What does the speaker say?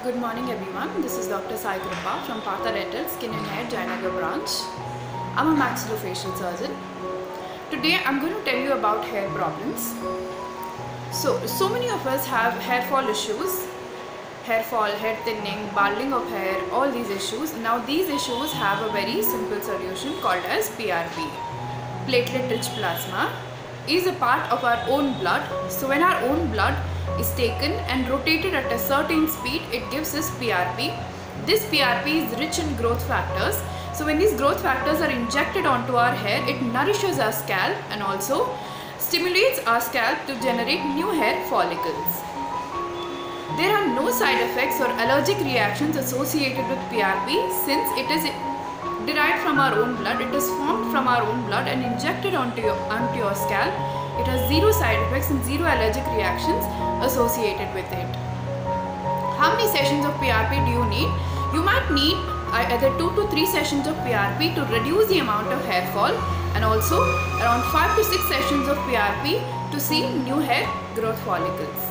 Good morning everyone, this is Dr. Sai Kripa from Partha Dental Skin and Hair Jayanagar branch. I'm a maxillofacial surgeon. Today I'm going to tell you about hair problems. So many of us have hair fall issues, hair fall, hair thinning, balding of hair, all these issues. Now these issues have a very simple solution called as PRP. Platelet rich plasma is a part of our own blood. So when our own blood is taken and rotated at a certain speed, it gives us PRP. This PRP is rich in growth factors. So when these growth factors are injected onto our hair, it nourishes our scalp and also stimulates our scalp to generate new hair follicles. There are no side effects or allergic reactions associated with PRP since it is derived from our own blood. It is formed from our own blood and injected onto your scalp. It has zero side effects and zero allergic reactions associated with it. How many sessions of PRP do you need? You might need either 2 to 3 sessions of PRP to reduce the amount of hair fall, and also around 5 to 6 sessions of PRP to see new hair growth follicles.